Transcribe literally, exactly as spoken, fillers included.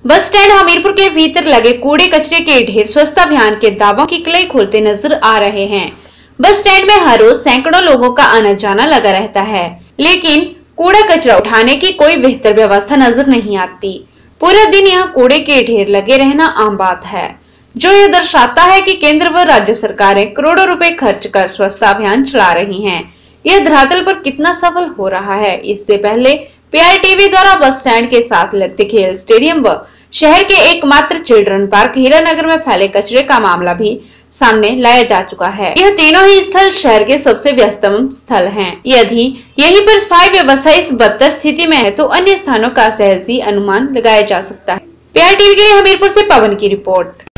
Bus stand Hamirpur के भीतर लगे कूड़े कचरे के ढेर स्वच्छता अभियान के दावों की कलई खोलते नजर आ रहे हैं। बस स्टैंड में हर रोज सैकड़ों लोगों का आना जाना लगा रहता है, लेकिन कूड़ा कचरा उठाने की कोई बेहतर व्यवस्था नजर नहीं आती। पूरा दिन यहाँ कूड़े के ढेर लगे रहना आम बात है, जो यह दर्शाता है कि केंद्र व राज्य सरकारें करोड़ों रुपए खर्च कर स्वच्छता अभियान चला रही हैं। यह धरातल पर कितना सफल हो रहा है। इससे पहले पीआरटीवी द्वारा बस स्टैंड के साथ लगते खेल स्टेडियम व शहर के एकमात्र चिल्ड्रन पार्क हीरानगर में फैले कचरे का मामला भी सामने लाया जा चुका है। यह तीनों ही स्थल शहर के सबसे व्यस्तम स्थल हैं। यदि यहीं पर सफाई व्यवस्था इस बदतर स्थिति में है तो अन्य स्थानों का सहज ही अनुमान लगाया जा सकता है। पीआरटीवी के लिए हमीरपुर से पवन की रिपोर्ट।